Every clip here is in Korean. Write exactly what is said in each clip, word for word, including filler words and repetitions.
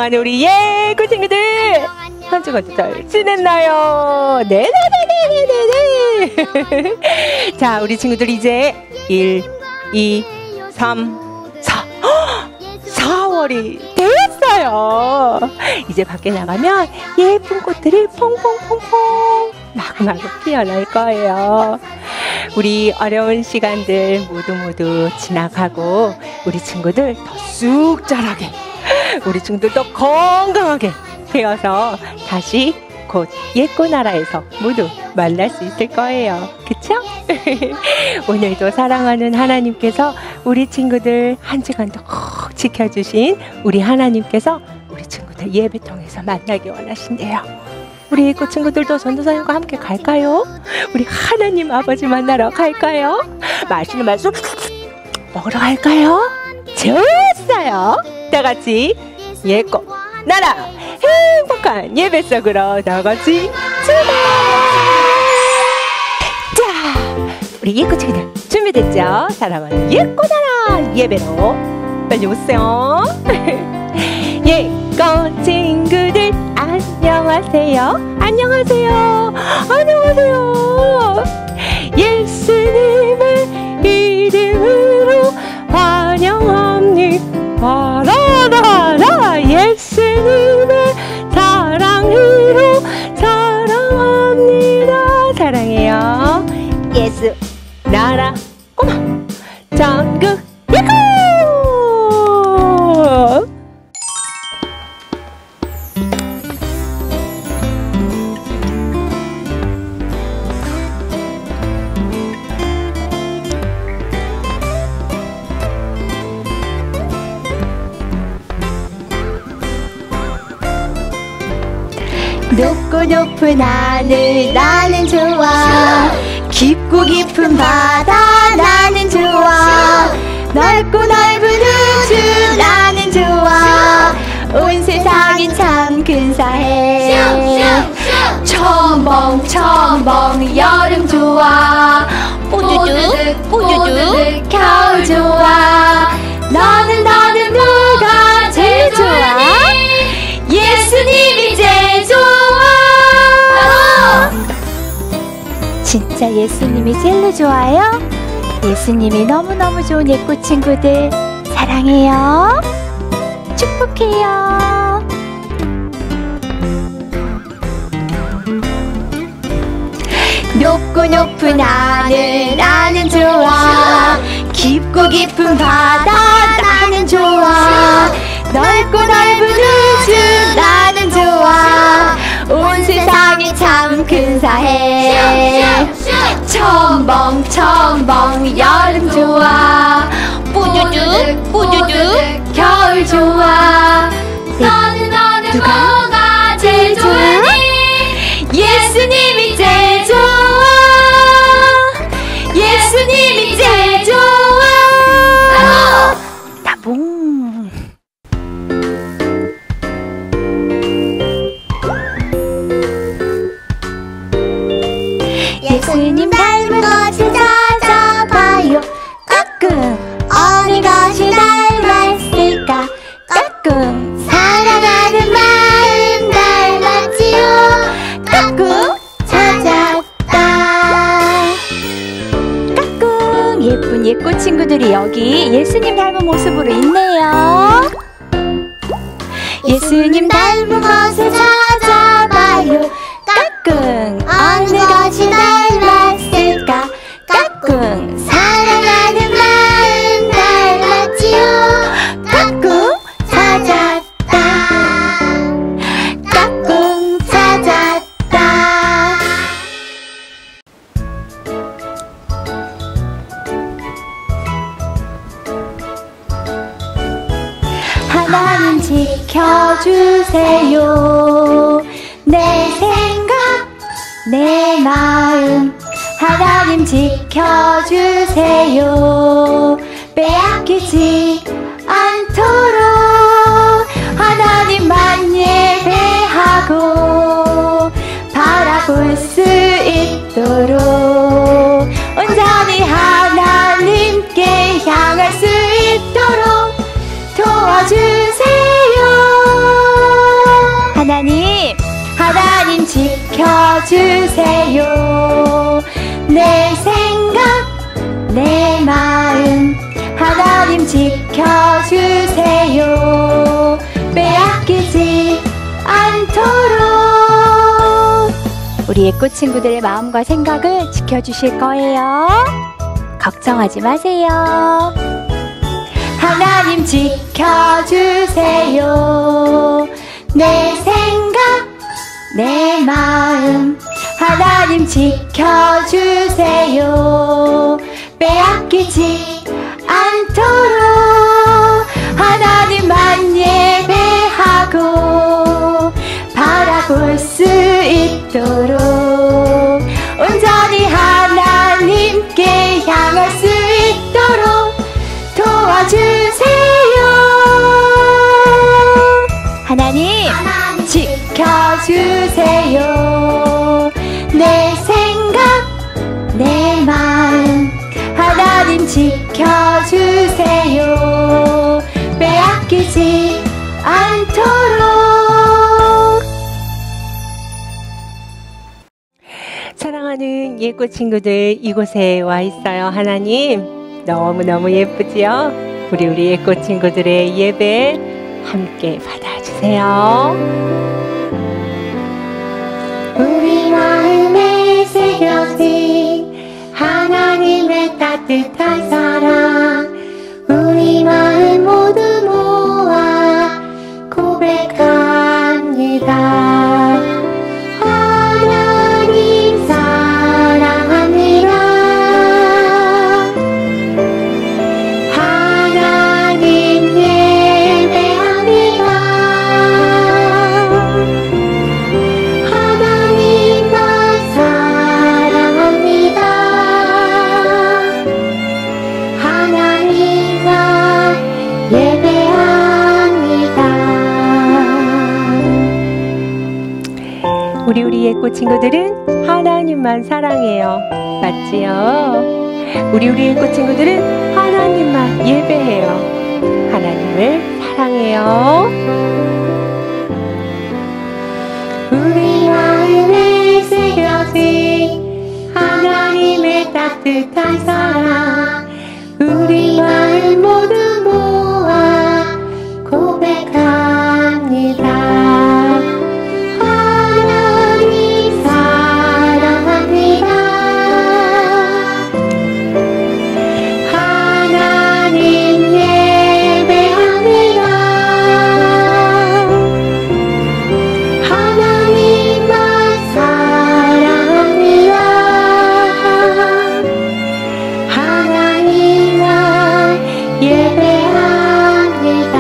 사랑하는 우리 예구 친구들 한 주간 잘 지냈나요? 네네네네네네. 자, 우리 친구들 이제 일, 이, 삼, 사 사월이 되었어요. 이제 밖에 나가면 예쁜 꽃들이 퐁퐁퐁퐁 마구마구 피어날 거예요. 우리 어려운 시간들 모두 모두 지나가고 우리 친구들 더 쑥 자라게, 우리 친구들 더 건강하게 되어서 다시 곧 예꽃나라에서 모두 만날 수 있을 거예요. 그쵸? 오늘도 사랑하는 하나님께서 우리 친구들 한 주간도 꼭 지켜주신 우리 하나님께서 우리 친구들 예배통에서 만나기 원하신대요. 우리 예꽃 친구들도 전도사님과 함께 갈까요? 우리 하나님 아버지 만나러 갈까요? 맛있는 말씀 먹으러 갈까요? 좋았어요. 다 같이 예꽃 나라 행복한 예배 속으로 다 같이 출발! 자, 우리 예꽃 친구들 준비됐죠? 사랑하는 예꽃나라 예배로 빨리 오세요. 예꽃 친구들 안녕하세요. 안녕하세요. 안녕하세요. 예수님의 이름으로 환영합니다. 라라라 예수님의 사랑으로 사랑합니다. 사랑해요. 예수 나라 꼬마 전국 예고! 높고 높은 하늘 나는 좋아. 깊고 깊은 바다 나는 좋아. 넓고 넓은 우주 나는 좋아. 온 세상이 참 근사해. 첨벙첨벙 여름 좋아. 뽀드득 뽀드득 겨울 좋아. 너는 너는 누가 제일 좋아? 예수님이 제일 좋아. 진짜 예수님이 제일로 좋아요? 예수님이 너무너무 좋은 예꽃 친구들 사랑해요. 축복해요. 높고 높은 하늘 나는 좋아. 깊고 깊은 바다 나는 좋아. 넓고 넓은 우주 나는 좋아. 온 세상이 참 근사해. 첨벙첨벙 여름 좋아. 뽀드득 뽀드득 겨울 좋아. 너는 너는 뭐가 제일 좋으니? 예수님이 제일 좋아. 예수님이 제일 좋아. 따봉. 예수님 닮은 것을 찾아봐요. 가끔 어느 것이 닮았을까? 가끔 사랑하는 마음 닮았지요. 가끔 찾았다. 가끔 예쁜 예꽃 친구들이 여기 예수님 닮은 모습으로 있네요. 예수님 닮은 것을 찾아봐요. 가끔 어느 것이 닮았을까? 가끔 사랑하는 마음 닮았지요. 가끔 찾았다. 가끔 찾았다. 하나님 지켜주세요. 내 생각 내 마음 하나님 지켜주세요. 빼앗기지 않도록 하나님만 예배하고 바라볼 수 있도록 온전히 하나님께 향할 수 있도록 도와주세요. 우리 예꽃 친구들의 마음과 생각을 지켜주실 거예요. 걱정하지 마세요. 하나님 지켜주세요. 내 생각, 내 마음 하나님 지켜주세요. 빼앗기지 않도록 하나님만 예배하고 바라볼 수 있도록 온전히 하나님께 향할 수 있도록 도와주세요. 하나님, 하나님 지켜주세요. 내 생각, 내 마음 하나님 지켜주세요. 빼앗기지 않도록. 사랑하는 예꽃 친구들, 이곳에 와 있어요. 하나님 너무너무 예쁘지요? 우리 우리 예꽃 친구들의 예배 함께 받아주세요. 우리 마음에 새겨진 하나님의 따뜻한 사랑, 우리 마음 모두 모아 고백합니다. 하나님 사랑합니다. 하나님 예배합니다. 하나님만 사랑합니다. 하나님만 예배합니다. 우리 우리 예꽃 친구들은 하나님만 사랑해요. 맞지요? 우리 우리 예꽃 친구들은 하나님만 예배해요. 하나님을 사랑해요. 우리 마음에 새겨진 하나님의 따뜻한 사랑, 우리 마음 모두 모아 고백합니다. 하나님 사랑합니다. 하나님 예배합니다. 하나님만 사랑합니다. 하나님만 예배합니다.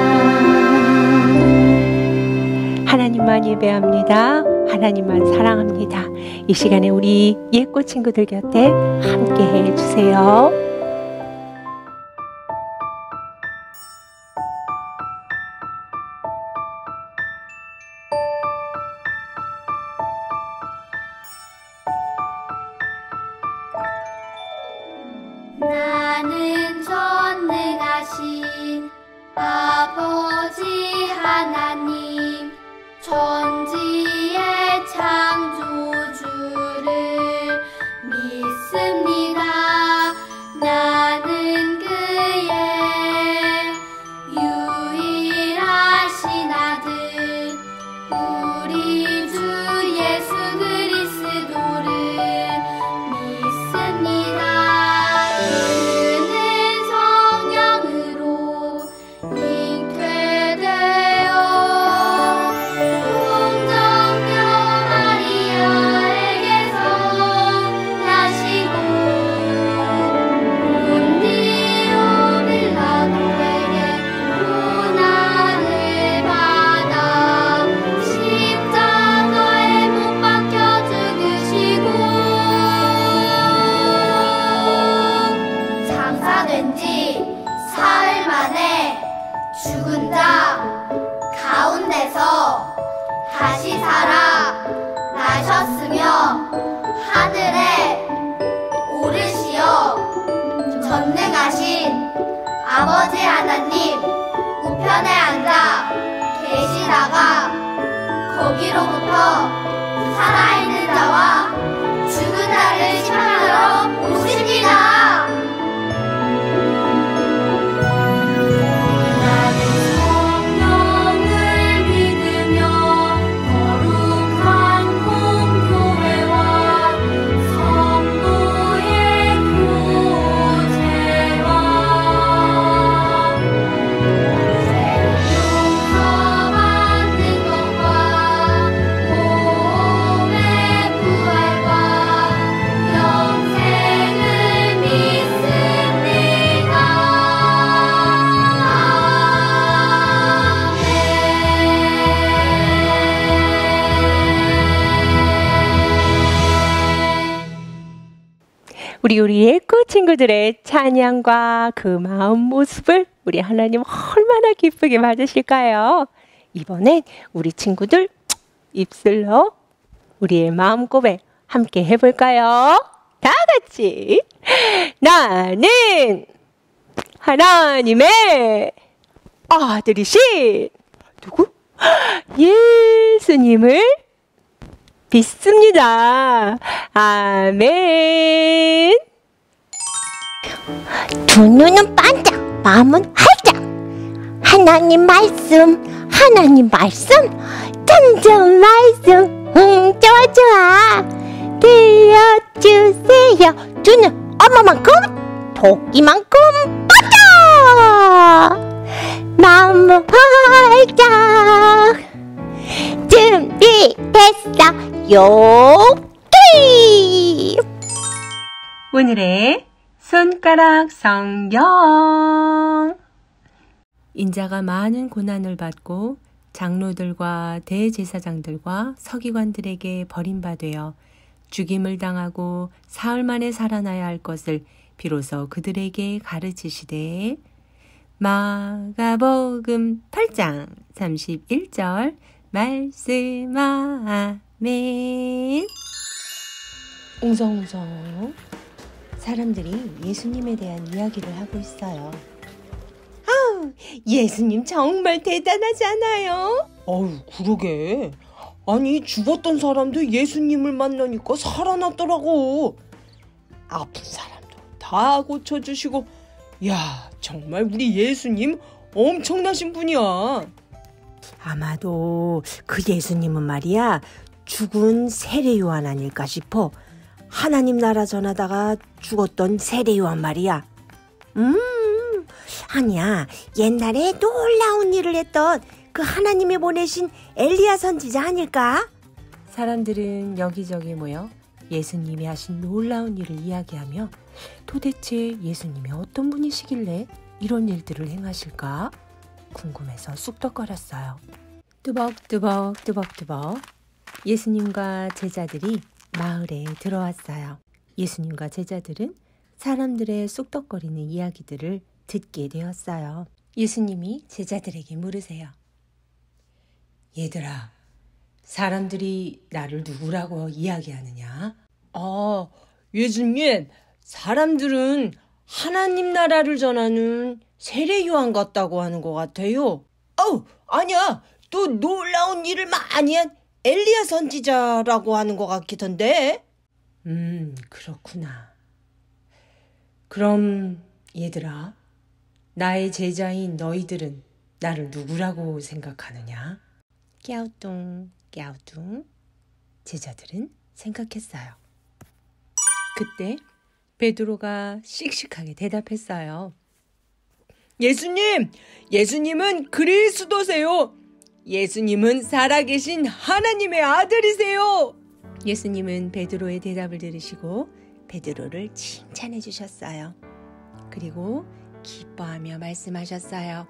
하나님만 예배합니다. 하나님만 사랑합니다. 이 시간에 우리 예꽃 친구들 곁에 함께 해주세요. 나는 전능하신 아버지 하나님, 천지의 창조주를 믿습니다. 나는 그의 유일하신 아들 우리 주 예수 그리스도를 믿습니다. 그는 성령으로 잉태되어 동정녀 마리아에게서 나시고 본디오 빌라도에게 고난을 받아 십자가에 못 박혀 죽으시고 장사된 지 사흘 만에 죽은 자 가운데서 다시 살아 나셨으며 하늘에 오르시어 전능하신 아버지 하나님 우편에 앉아 계시다가 거기로부터 살아있는 자와 죽은 자를 심판하러 오십니다. 나는 성령을 믿으며 거룩한 공교회 우리 우리 예고 친구들의 찬양과 그 마음 모습을 우리 하나님 얼마나 기쁘게 맞으실까요? 이번엔 우리 친구들 입술로 우리의 마음 고백 함께 해볼까요? 다 같이 나는 하나님의 아들이신 누구? 예수님을 믿습니다. 아멘. 두 눈은 반짝, 마음은 활짝. 하나님 말씀, 하나님 말씀, 천천 말씀, 음, 좋아 좋아. 들려주세요. 두 눈 얼마만큼? 토끼만큼 반짝. 마음은 활짝. 준비됐어요. 기! 오늘의 손가락 성경. 인자가 많은 고난을 받고 장로들과 대제사장들과 서기관들에게 버림받아 죽임을 당하고 사흘 만에 살아나야 할 것을 비로소 그들에게 가르치시되 마가복음 팔 장 삼십일 절 말씀하면 웅성웅성 사람들이 예수님에 대한 이야기를 하고 있어요. 아우, 예수님 정말 대단하지 않아요? 아유, 그러게. 아니, 죽었던 사람도 예수님을 만나니까 살아났더라고. 아픈 사람도 다 고쳐주시고, 야, 정말 우리 예수님 엄청나신 분이야. 아마도 그 예수님은 말이야, 죽은 세례 요한 아닐까 싶어. 하나님 나라 전하다가 죽었던 세례 요한 말이야. 음, 아니야. 옛날에 놀라운 일을 했던 그 하나님이 보내신 엘리야 선지자 아닐까? 사람들은 여기저기 모여 예수님이 하신 놀라운 일을 이야기하며 도대체 예수님이 어떤 분이시길래 이런 일들을 행하실까? 궁금해서 쑥덕거렸어요. 뚜벅뚜벅 뚜벅뚜벅 예수님과 제자들이 마을에 들어왔어요. 예수님과 제자들은 사람들의 쑥덕거리는 이야기들을 듣게 되었어요. 예수님이 제자들에게 물으세요. 얘들아, 사람들이 나를 누구라고 이야기하느냐? 아, 예수님, 사람들은 하나님 나라를 전하는 세례 요한 같다고 하는 것 같아요. 어우, 아니야. 또 놀라운 일을 많이 한 엘리야 선지자라고 하는 것 같기던데. 음, 그렇구나. 그럼 얘들아, 나의 제자인 너희들은 나를 누구라고 생각하느냐? 깨우뚱 깨우뚱 제자들은 생각했어요. 그때 베드로가 씩씩하게 대답했어요. 예수님, 예수님은 그리스도세요. 예수님은 살아계신 하나님의 아들이세요. 예수님은 베드로의 대답을 들으시고 베드로를 칭찬해 주셨어요. 그리고 기뻐하며 말씀하셨어요.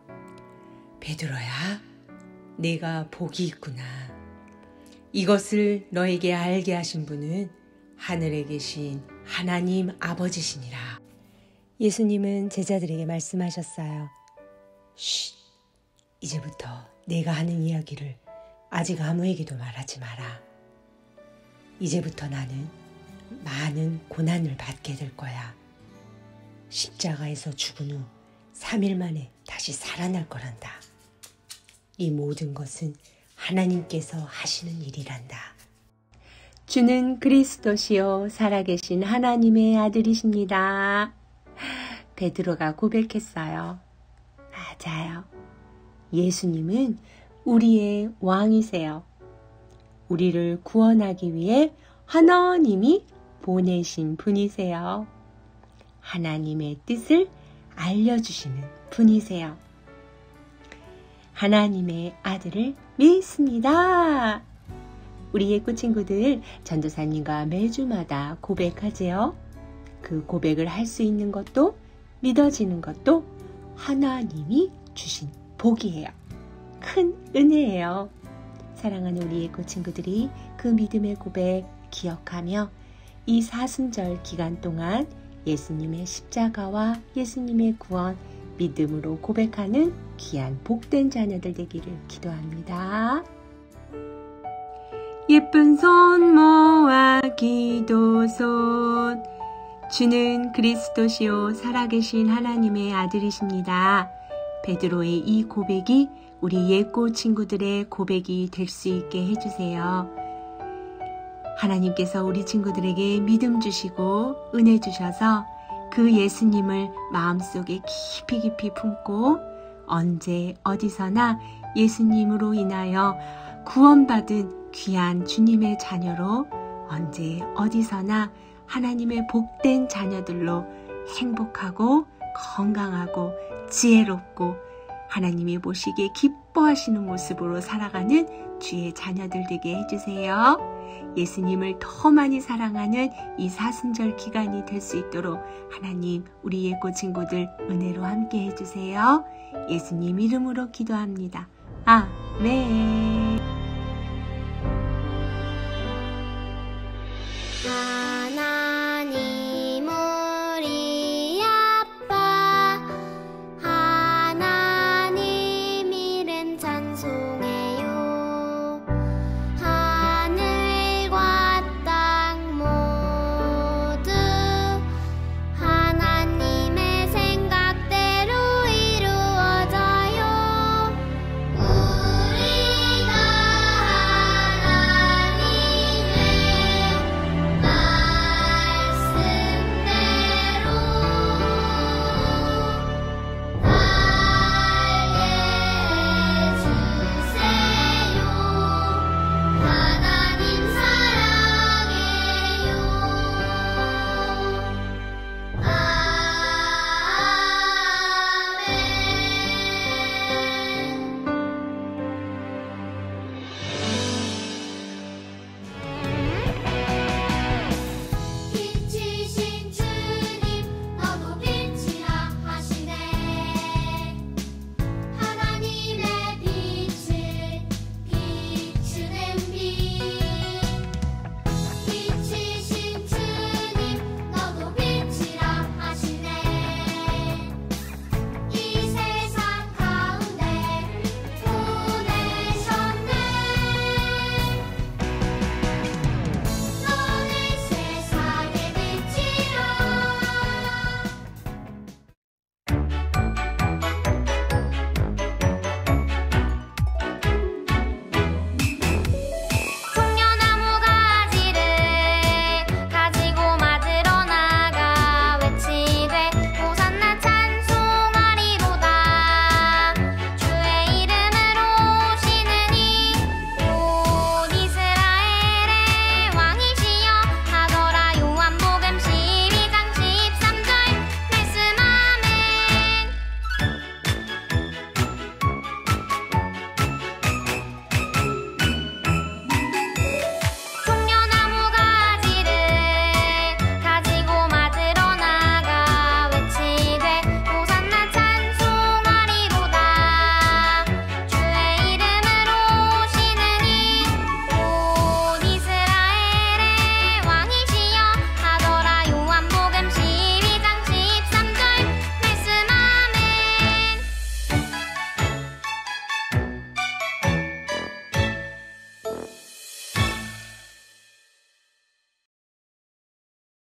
베드로야, 네가 복이 있구나. 이것을 너에게 알게 하신 분은 하늘에 계신 하나님 아버지시니라. 예수님은 제자들에게 말씀하셨어요. 쉿, 이제부터 내가 하는 이야기를 아직 아무에게도 말하지 마라. 이제부터 나는 많은 고난을 받게 될 거야. 십자가에서 죽은 후 삼 일 만에 다시 살아날 거란다. 이 모든 것은 하나님께서 하시는 일이란다. 주는 그리스도시요 살아계신 하나님의 아들이십니다. 베드로가 고백했어요. 맞아요. 예수님은 우리의 왕이세요. 우리를 구원하기 위해 하나님이 보내신 분이세요. 하나님의 뜻을 알려주시는 분이세요. 하나님의 아들을 믿습니다. 우리 예고 친구들, 전도사님과 매주마다 고백하지요. 그 고백을 할 수 있는 것도 믿어지는 것도 하나님이 주신 복이에요. 큰 은혜예요. 사랑하는 우리 예고 친구들이 그 믿음의 고백 기억하며 이 사순절 기간 동안 예수님의 십자가와 예수님의 구원 믿음으로 고백하는 귀한 복된 자녀들 되기를 기도합니다. 예쁜 손 모아 기도손. 주는 그리스도시요 살아계신 하나님의 아들이십니다. 베드로의 이 고백이 우리 예꼬 친구들의 고백이 될 수 있게 해주세요. 하나님께서 우리 친구들에게 믿음 주시고 은혜 주셔서 그 예수님을 마음속에 깊이 깊이 품고 언제 어디서나 예수님으로 인하여 구원받은 귀한 주님의 자녀로 언제 어디서나 하나님의 복된 자녀들로 행복하고 건강하고 지혜롭고 하나님이 보시기에 기뻐하시는 모습으로 살아가는 주의 자녀들 되게 해주세요. 예수님을 더 많이 사랑하는 이 사순절 기간이 될 수 있도록 하나님 우리 예꼬 친구들 은혜로 함께 해주세요. 예수님 이름으로 기도합니다. 아멘.